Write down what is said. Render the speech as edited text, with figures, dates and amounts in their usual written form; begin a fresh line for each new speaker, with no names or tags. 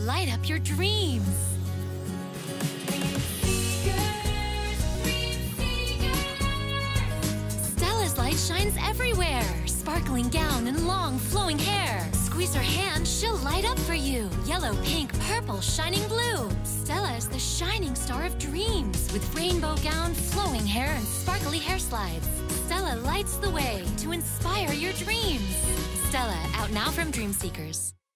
light up your dreams. Stella's light shines everywhere. Sparkling gown and long flowing hair. Squeeze her hand, she'll light up for you. Yellow, pink, purple, shining blue. Stella is the shining star of dreams. With rainbow gown, flowing hair, and sparkly hair slides. Stella lights the way to inspire your dreams. Stella, out now from Dream Seekers.